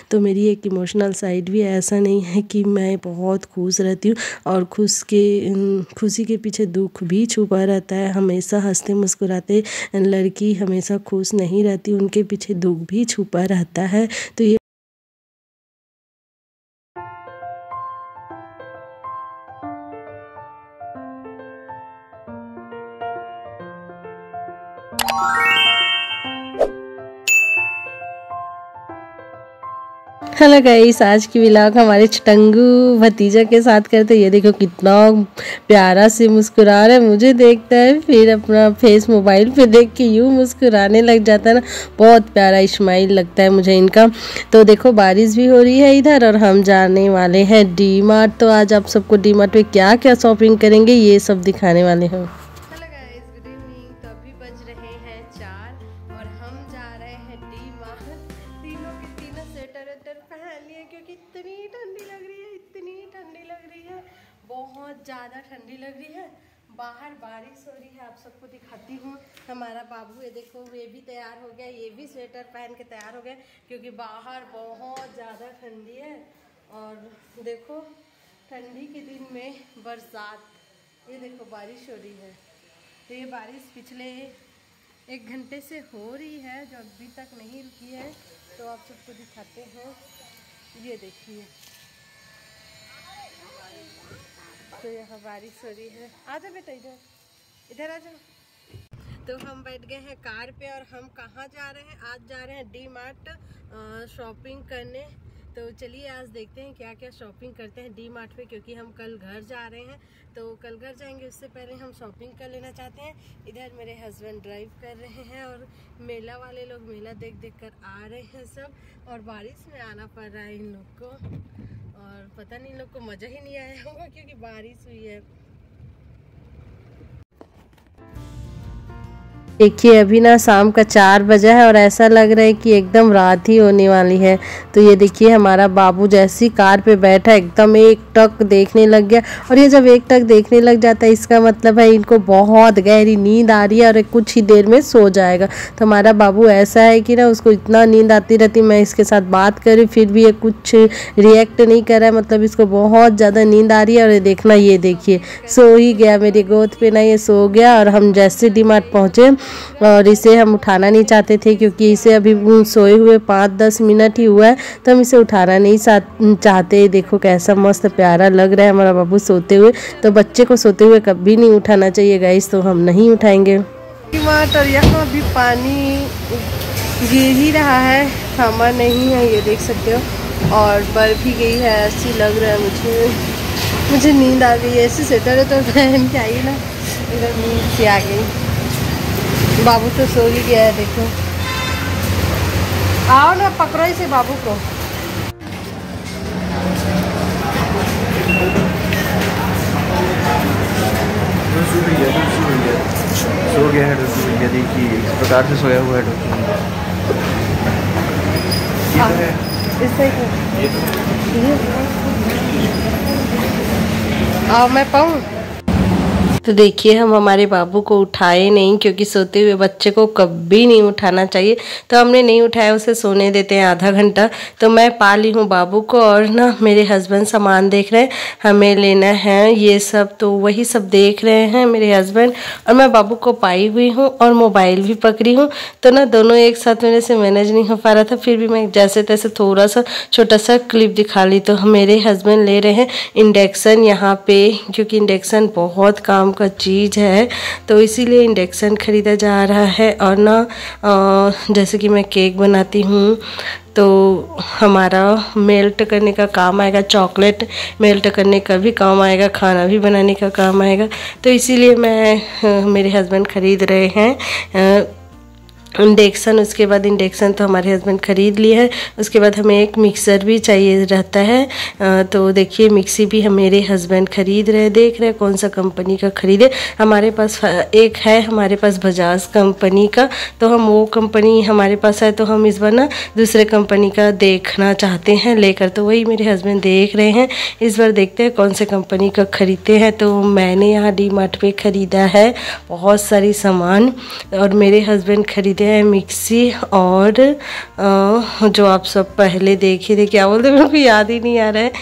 तो मेरी एक इमोशनल साइड भी है। ऐसा नहीं है कि मैं बहुत खुश रहती हूँ, और खुशी के पीछे दुख भी छुपा रहता है। हमेशा हंसते मुस्कुराते लड़की हमेशा खुश नहीं रहती, उनके पीछे दुख भी छुपा रहता है। तो ये हेलो गाइस, आज की व्लॉग हमारे चटंगू भतीजा के साथ करते। ये देखो कितना प्यारा से मुस्कुरा रहा है, मुझे देखता है फिर अपना फेस मोबाइल पे देख के यूँ मुस्कुराने लग जाता है ना। बहुत प्यारा स्माइल लगता है मुझे इनका। तो देखो बारिश भी हो रही है इधर, और हम जाने वाले हैं डी मार्ट। तो आज आप सबको डी मार्ट में क्या क्या शॉपिंग करेंगे ये सब दिखाने वाले हैं। बहुत ज़्यादा ठंडी लग रही है, बाहर बारिश हो रही है। आप सबको दिखाती हूँ। हमारा बाबू ये देखो, ये भी तैयार हो गया, ये भी स्वेटर पहन के तैयार हो गया, क्योंकि बाहर बहुत ज़्यादा ठंडी है। और देखो ठंडी के दिन में बरसात, ये देखो बारिश हो रही है। तो ये बारिश पिछले 1 घंटे से हो रही है, जो अभी तक नहीं रुकी है। तो आप सबको दिखाते हैं, ये देखिए। तो यहाँ बारिश हो रही है। आ जाओ बेटा, इधर आ जाओ। तो हम बैठ गए हैं कार पे, और हम कहाँ जा रहे हैं? आज जा रहे हैं डी मार्ट शॉपिंग करने। तो चलिए आज देखते हैं क्या क्या शॉपिंग करते हैं डी मार्ट पे, क्योंकि हम कल घर जा रहे हैं। तो कल घर जाएंगे, उससे पहले हम शॉपिंग कर लेना चाहते हैं। इधर मेरे हस्बैंड ड्राइव कर रहे हैं, और मेला वाले लोग मेला देख कर आ रहे हैं सब। और बारिश में आना पड़ रहा है इन लोग को, और पता नहीं इन लोग को मज़ा ही नहीं आया होगा क्योंकि बारिश हुई है। देखिए अभी ना शाम का 4 बजा है, और ऐसा लग रहा है कि एकदम रात ही होने वाली है। तो ये देखिए हमारा बाबू जैसी कार पे बैठा एकदम एक टक देखने लग गया। और ये जब एक टक देखने लग जाता है, इसका मतलब है इनको बहुत गहरी नींद आ रही है, और कुछ ही देर में सो जाएगा। तो हमारा बाबू ऐसा है कि ना उसको इतना नींद आती रहती, मैं इसके साथ बात करी फिर भी ये कुछ रिएक्ट नहीं कर रहा है, मतलब इसको बहुत ज़्यादा नींद आ रही है। और ये देखना, ये देखिए सो ही गया मेरी गोद पे ना, ये सो गया। और हम जैसे डी मार्ट पहुँचे, और इसे हम उठाना नहीं चाहते थे, क्योंकि इसे अभी सोए हुए 5-10 मिनट ही हुआ है, तो हम इसे उठाना नहीं चाहते। देखो कैसा मस्त प्यारा लग रहा है हमारा बाबू सोते हुए। तो बच्चे को सोते हुए कभी नहीं उठाना चाहिए गाइस, तो हम नहीं उठाएंगे। टमाटर यहाँ भी पानी गिर ही रहा है, थमा नहीं है, ये देख सकते हो। और बर्फ भी गई है, ऐसी लग रहा है मुझे नींद आ गई है। ऐसे स्वेटर तो पहन के आई ना, एकदम नींद से आ गई। बाबू तो सो ही गया है, देखो। आओ ना, पकड़ो इसे बाबू को। सो गया है डॉक्टर भैया, देखिए इस प्रकार से सोया हुआ है डॉक्टर भैया। आओ मैं पाऊँ। तो देखिए हम हमारे बाबू को उठाए नहीं, क्योंकि सोते हुए बच्चे को कभी नहीं उठाना चाहिए। तो हमने नहीं उठाया, उसे सोने देते हैं आधा घंटा। तो मैं पा ली हूँ बाबू को, और ना मेरे हस्बैंड सामान देख रहे हैं, हमें लेना है ये सब। तो वही सब देख रहे हैं मेरे हस्बैंड, और मैं बाबू को पाई हुई हूँ और मोबाइल भी पकड़ी हूँ। तो ना दोनों एक साथ मेरे से मैनेज नहीं हो पा रहा था, फिर भी मैं जैसे तैसे थोड़ा सा छोटा सा क्लिप दिखा ली। तो मेरे हस्बैंड ले रहे हैं इंडक्शन यहाँ पे, क्योंकि इंडक्शन बहुत काम का चीज़ है, तो इसीलिए इंडक्शन ख़रीदा जा रहा है। और ना जैसे कि मैं केक बनाती हूँ, तो हमारा मेल्ट करने का काम आएगा, चॉकलेट मेल्ट करने का भी काम आएगा, खाना भी बनाने का काम आएगा। तो इसीलिए मेरे हस्बैंड ख़रीद रहे हैं इंडक्शन। उसके बाद इंडक्शन तो हमारे हस्बैंड ख़रीद लिए है। उसके बाद हमें एक मिक्सर भी चाहिए रहता है। तो देखिए मिक्सी भी मेरे हस्बैंड ख़रीद रहे, देख रहे हैं कौन सा कंपनी का ख़रीदे। हमारे पास एक है, हमारे पास बजाज कंपनी का, तो हम वो कंपनी हमारे पास है, तो हम इस बार ना दूसरे कंपनी का देखना चाहते हैं लेकर। तो वही मेरे हस्बैंड देख रहे हैं, इस बार देखते हैं कौन से कंपनी का ख़रीदते हैं। तो मैंने यहाँ डी मार्ट पे ख़रीदा है बहुत सारी सामान, और मेरे हस्बैंड ख़रीदे लेते हैं मिक्सी और जो आप सब पहले देखे थे, क्या बोलते मेरे को याद ही नहीं आ रहा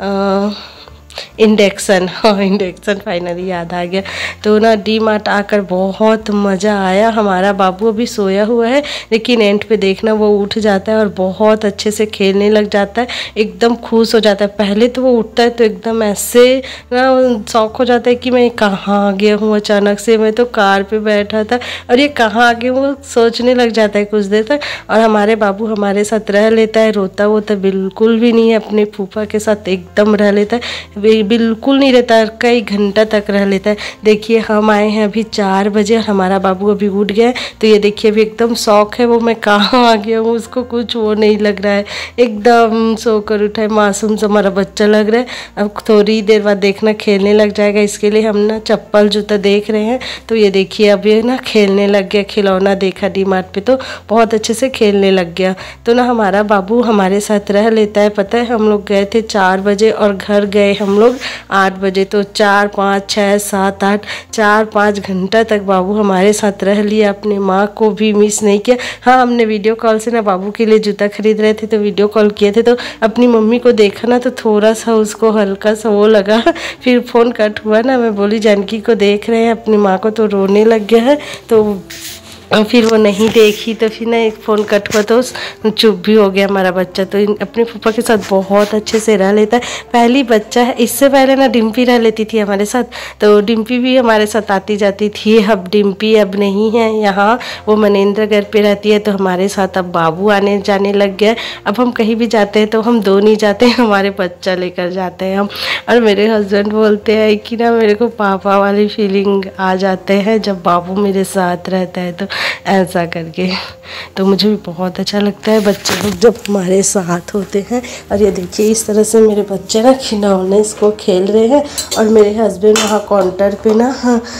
है, इंडक्शन। हाँ, इंडक्शन फाइनली याद आ गया। तो ना डी मार्ट आकर बहुत मज़ा आया। हमारा बाबू अभी सोया हुआ है, लेकिन एंड पे देखना वो उठ जाता है और बहुत अच्छे से खेलने लग जाता है, एकदम खुश हो जाता है। पहले तो वो उठता है तो एकदम ऐसे ना शौक हो जाता है कि मैं कहाँ आ गया हूँ, अचानक से मैं तो कार पे बैठा था और ये कहाँ आ गया हूँ, वो सोचने लग जाता है कुछ देर तक। और हमारे बाबू हमारे साथ रह लेता है, रोता वोता बिल्कुल भी नहीं है, अपने फूफा के साथ एकदम रह लेता है, बिल्कुल नहीं रहता, कई घंटा तक रह लेता है। देखिए हम आए हैं अभी 4 बजे और हमारा बाबू अभी उठ गया है। तो ये देखिए अभी एकदम शौक है, वो मैं कहाँ आ गया हूँ उसको कुछ वो नहीं लग रहा है, एकदम सोकर उठा है, मासूम सा हमारा बच्चा लग रहा है। अब थोड़ी देर बाद देखना खेलने लग जाएगा, इसके लिए हम ना चप्पल जूता देख रहे हैं। तो ये देखिए अभी ना खेलने लग गया, खिलौना देखा डी मार्ट पे तो बहुत अच्छे से खेलने लग गया। तो ना हमारा बाबू हमारे साथ रह लेता है। पता है हम लोग गए थे 4 बजे और घर गए हम लोग 8 बजे। तो 4, 5, 6, 7, 8 4-5 घंटा तक बाबू हमारे साथ रह लिया, अपनी माँ को भी मिस नहीं किया। हाँ, हमने वीडियो कॉल से ना बाबू के लिए जूता खरीद रहे थे तो वीडियो कॉल किए थे, तो अपनी मम्मी को देखा ना तो थोड़ा सा उसको हल्का सा वो लगा। फिर फ़ोन कट हुआ ना, मैं बोली जानकी को देख रहे हैं, अपनी माँ को तो रोने लग गया है। तो फिर वो नहीं देखी, तो फिर ना एक फ़ोन कट हुआ तो चुप भी हो गया हमारा बच्चा। तो अपने फूफा के साथ बहुत अच्छे से रह लेता है, पहली बच्चा है। इससे पहले ना डिम्पी रह लेती थी हमारे साथ, तो डिम्पी भी हमारे साथ आती जाती थी। अब डिम्पी अब नहीं है यहाँ, वो मनेंद्रगढ़ पे रहती है। तो हमारे साथ अब बाबू आने जाने लग गया। अब हम कहीं भी जाते हैं तो हम 2 नहीं जाते, हमारे बच्चा लेकर जाते हैं हम। और मेरे हस्बैंड बोलते हैं कि ना मेरे को पापा वाली फीलिंग आ जाते हैं जब बाबू मेरे साथ रहता है, तो ऐसा करके तो मुझे भी बहुत अच्छा लगता है बच्चे लोग जब हमारे साथ होते हैं। और ये देखिए इस तरह से मेरे बच्चे ना खिलौने इसको खेल रहे हैं और मेरे हस्बैंड वहाँ काउंटर पे ना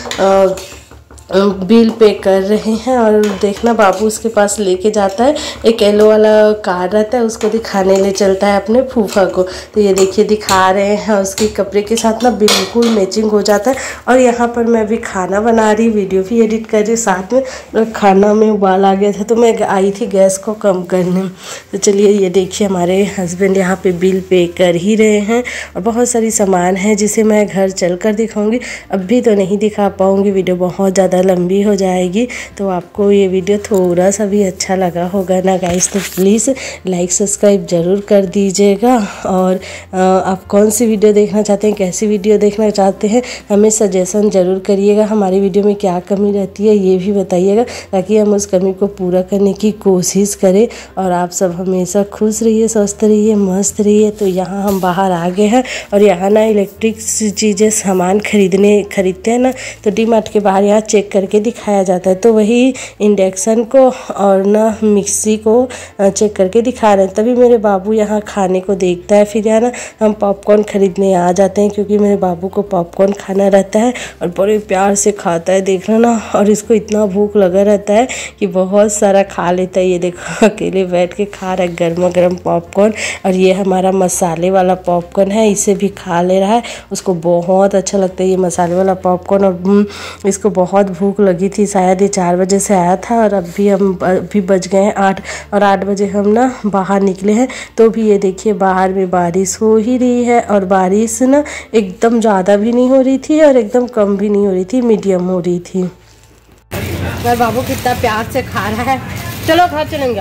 बिल पे कर रहे हैं। और देखना बाबू उसके पास लेके जाता है, एक येलो वाला कार्ड रहता है, उसको दिखाने ले चलता है अपने फूफा को। तो ये देखिए दिखा रहे हैं, उसके कपड़े के साथ ना बिल्कुल मैचिंग हो जाता है। और यहाँ पर मैं अभी खाना बना रही, वीडियो भी एडिट कर रही, साथ में खाना में उबाल आ गया था तो मैं आई थी गैस को कम करने। तो चलिए ये देखिए हमारे हस्बैंड यहाँ पे बिल पे कर ही रहे हैं। और बहुत सारी सामान है जिसे मैं घर चल कर दिखाऊँगी, अभी तो नहीं दिखा पाऊँगी, वीडियो बहुत ज़्यादा लंबी हो जाएगी। तो आपको ये वीडियो थोड़ा सा भी अच्छा लगा होगा ना गाइस, तो प्लीज़ लाइक सब्सक्राइब ज़रूर कर दीजिएगा। और आप कौन सी वीडियो देखना चाहते हैं, कैसी वीडियो देखना चाहते हैं, हमें सजेशन ज़रूर करिएगा। हमारी वीडियो में क्या कमी रहती है ये भी बताइएगा, ताकि हम उस कमी को पूरा करने की कोशिश करें। और आप सब हमेशा खुश रहिए, स्वस्थ रहिए, मस्त रहिए। तो यहाँ हम बाहर आ गए हैं और यहाँ ना इलेक्ट्रिक चीज़ें सामान खरीदते हैं ना, तो डी मार्ट के बाहर यहाँ चेक करके दिखाया जाता है। तो वही इंडक्शन को और ना मिक्सी को चेक करके दिखा रहे हैं। तभी मेरे बाबू यहाँ खाने को देखता है। फिर यहाँ ना हम पॉपकॉर्न खरीदने आ जाते हैं, क्योंकि मेरे बाबू को पॉपकॉर्न खाना रहता है और बड़े प्यार से खाता है, देखना ना। और इसको इतना भूख लगा रहता है कि बहुत सारा खा लेता है। ये देखो अकेले बैठ के खा रहा है गर्मा गर्म पॉपकॉर्न। और ये हमारा मसाले वाला पॉपकॉर्न है, इसे भी खा ले रहा है, उसको बहुत अच्छा लगता है ये मसाले वाला पॉपकॉर्न। और इसको बहुत भूख लगी थी, शायद ये 4 बजे से आया था और अभी बज गए हैं 8 और 8 बजे हम ना बाहर निकले हैं। तो भी ये देखिए बाहर में बारिश हो ही रही है। और बारिश ना एकदम ज़्यादा भी नहीं हो रही थी और एकदम कम भी नहीं हो रही थी, मीडियम हो रही थी। मेरा बाबू कितना प्यार से खा रहा है। चलो घर चलेंगे,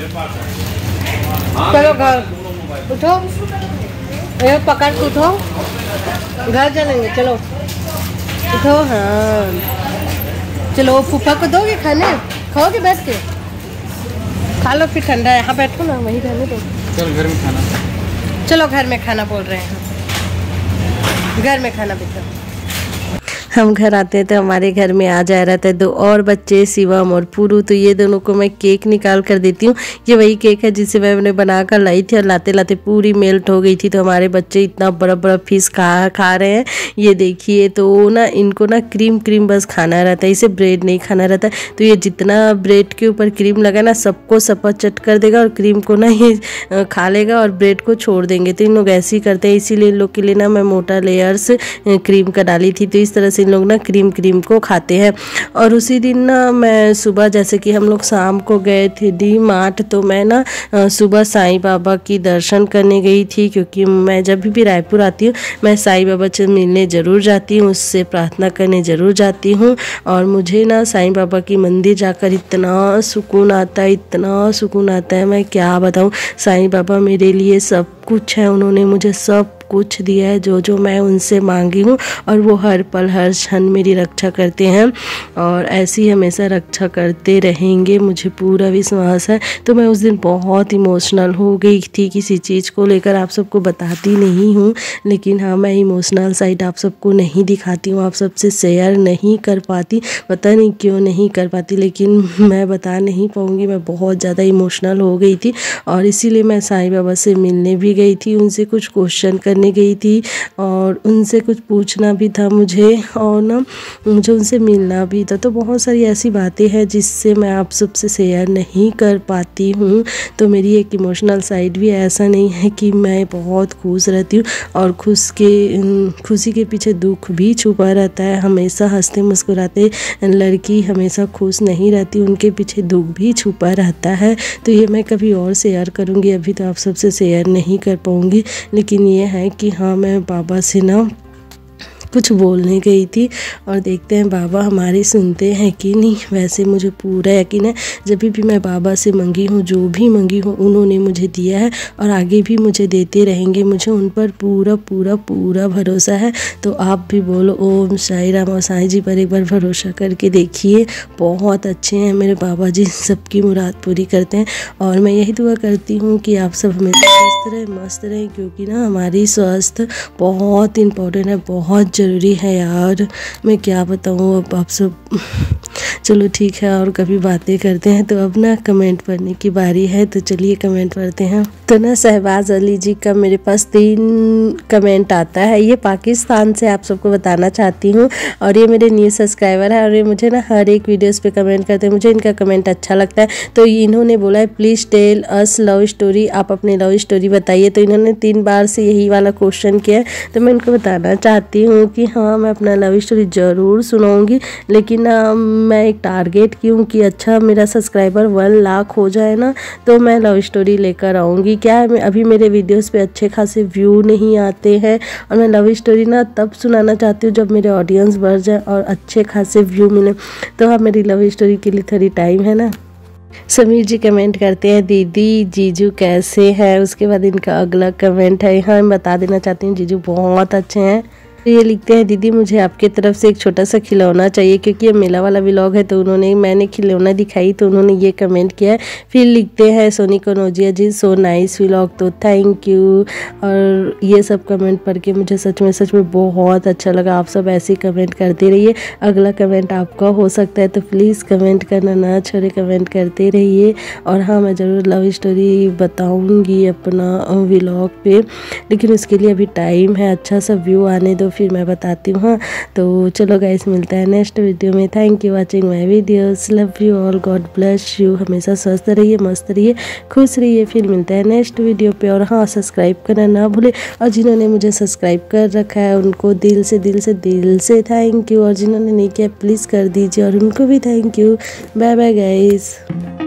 चलो घर उठो, पकड़ के उठो, घर चलेंगे, चलो उठो। हाँ चलो, फूफा को दोगे खाने, खाओगे बैठ के, खा लो फिर ठंडा है। यहाँ बैठो ना, वहीं रहने दो। चल घर में खाना, चलो घर में खाना बोल रहे हैं, घर में खाना बेटा। हम घर आते हैं तो हमारे घर में आ जा रहा था 2 और बच्चे, शिवम और पुरू। तो ये दोनों को मैं केक निकाल कर देती हूँ। ये वही केक है जिसे मैंने बना कर लाई थी और लाते लाते पूरी मेल्ट हो गई थी। तो हमारे बच्चे इतना बड़ा बड़ा पीस खा रहे हैं, ये देखिए। तो ना इनको ना क्रीम बस खाना रहता है, इसे ब्रेड नहीं खाना रहता है। तो ये जितना ब्रेड के ऊपर क्रीम लगा ना सबको चट कर देगा और क्रीम को ना ये खा लेगा और ब्रेड को छोड़ देंगे। तो इन लोग ऐसे ही करते हैं, इसीलिए इन लोग के लिए ना मैं मोटा लेयर्स क्रीम का डाली थी। तो इस तरह से इन लोग ना क्रीम को खाते हैं। और उसी दिन ना मैं सुबह, जैसे कि हम लोग शाम को गए थे डी मार्ट, तो मैं ना सुबह साईं बाबा की दर्शन करने गई थी, क्योंकि मैं जब भी रायपुर आती हूँ मैं साईं बाबा से मिलने ज़रूर जाती हूँ, उससे प्रार्थना करने ज़रूर जाती हूँ। और मुझे ना साईं बाबा की मंदिर जाकर इतना सुकून आता है, इतना सुकून आता है, मैं क्या बताऊँ। साईं बाबा मेरे लिए सब कुछ है, उन्होंने मुझे सब कुछ दिया है जो जो मैं उनसे मांगी हूँ, और वो हर पल हर क्षण मेरी रक्षा करते हैं और ऐसी हमेशा रक्षा करते रहेंगे, मुझे पूरा विश्वास है। तो मैं उस दिन बहुत इमोशनल हो गई थी किसी चीज़ को लेकर, आप सबको बताती नहीं हूँ, लेकिन हाँ मैं इमोशनल साइड आप सबको नहीं दिखाती हूँ, आप सबसे शेयर नहीं कर पाती, पता नहीं क्यों नहीं कर पाती, लेकिन मैं बता नहीं पाऊँगी। मैं बहुत ज़्यादा इमोशनल हो गई थी और इसीलिए मैं साईं बाबा से मिलने भी गई थी, उनसे कुछ क्वेश्चन करने गई थी और उनसे कुछ पूछना भी था मुझे, और ना मुझे उनसे मिलना भी था। तो बहुत सारी ऐसी बातें हैं जिससे मैं आप सबसे शेयर नहीं कर पाती हूँ। तो मेरी एक इमोशनल साइड भी, ऐसा नहीं है कि मैं बहुत खुश रहती हूँ, और खुशी के पीछे दुख भी छुपा रहता है। हमेशा हंसते मुस्कुराते लड़की हमेशा खुश नहीं रहती, उनके पीछे दुख भी छुपा रहता है। तो ये मैं कभी और शेयर करूँगी, अभी तो आप सबसे शेयर नहीं कर पाऊँगी। लेकिन ये है कि हाँ मैं बाबा से ना कुछ बोलने गई थी, और देखते हैं बाबा हमारी सुनते हैं कि नहीं। वैसे मुझे पूरा यकीन है, जब भी मैं बाबा से मंगी हूँ, जो भी मंगी हूँ उन्होंने मुझे दिया है और आगे भी मुझे देते रहेंगे, मुझे उन पर पूरा पूरा पूरा भरोसा है। तो आप भी बोलो ओम साई राम, और साईं जी पर एक बार भरोसा करके देखिए, बहुत अच्छे हैं मेरे बाबा जी, सबकी मुराद पूरी करते हैं। और मैं यही दुआ करती हूँ कि आप सब हमेशा स्वस्थ रहें, मस्त रहें, क्योंकि ना हमारी स्वास्थ्य बहुत इम्पोर्टेंट है, बहुत ज़रूरी है यार। मैं क्या बताऊँ अब आप सब। चलो ठीक है, और कभी बातें करते हैं। तो अब ना कमेंट पढ़ने की बारी है, तो चलिए कमेंट पढ़ते हैं। तो ना शहबाज अली जी का मेरे पास 3 कमेंट आता है, ये पाकिस्तान से आप सबको बताना चाहती हूँ, और ये मेरे न्यू सब्सक्राइबर है, और ये मुझे ना हर एक वीडियोस पे कमेंट करते हैं, मुझे इनका कमेंट अच्छा लगता है। तो इन्होंने बोला है please tell us love story, आप अपनी लव स्टोरी बताइए। तो इन्होंने 3 बार से यही वाला क्वेश्चन किया है, तो मैं इनको बताना चाहती हूँ कि हाँ मैं अपना लव स्टोरी ज़रूर सुनाऊँगी, लेकिन मैं एक टारगेट की हूँ कि अच्छा मेरा सब्सक्राइबर 1 लाख हो जाए ना, तो मैं लव स्टोरी लेकर आऊँगी। क्या है, अभी मेरे वीडियोस पे अच्छे खासे व्यू नहीं आते हैं, और मैं लव स्टोरी ना तब सुनाना चाहती हूँ जब मेरे ऑडियंस बढ़ जाए और अच्छे खासे व्यू मिले। तो हाँ मेरी लव स्टोरी के लिए थोड़ी टाइम है ना। समीर जी कमेंट करते हैं दीदी जीजू कैसे हैं। उसके बाद इनका अगला कमेंट है, हाँ मैं बता देना चाहती हूँ जीजू बहुत अच्छे हैं। तो ये लिखते हैं दीदी मुझे आपके तरफ से एक छोटा सा खिलौना चाहिए, क्योंकि ये मेला वाला व्लॉग है, तो मैंने खिलौना दिखाई तो उन्होंने ये कमेंट किया है। फिर लिखते हैं Soni Kanaujia ji so nice vlog, तो थैंक यू। और ये सब कमेंट पढ़ के मुझे सच में बहुत अच्छा लगा। आप सब ऐसे कमेंट करते रहिए, अगला कमेंट आपका हो सकता है, तो प्लीज़ कमेंट करना ना छोड़े, कमेंट करते रहिए। और हाँ मैं ज़रूर लव स्टोरी बताऊँगी अपना व्लॉग पे, लेकिन उसके लिए अभी टाइम है, अच्छा सा व्यू आने दो फिर मैं बताती हूँ। हाँ तो चलो गाइस, मिलता है नेक्स्ट वीडियो में। Thank you watching my videos, love you all, God bless you. हमेशा स्वस्थ रहिए, मस्त रहिए, खुश रहिए। फिर मिलता है नेक्स्ट वीडियो पे। और हाँ सब्सक्राइब करना ना भूले, और जिन्होंने मुझे सब्सक्राइब कर रखा है उनको दिल से थैंक यू, और जिन्होंने नहीं किया प्लीज़ कर दीजिए, और उनको भी thank you. Bye bye guys.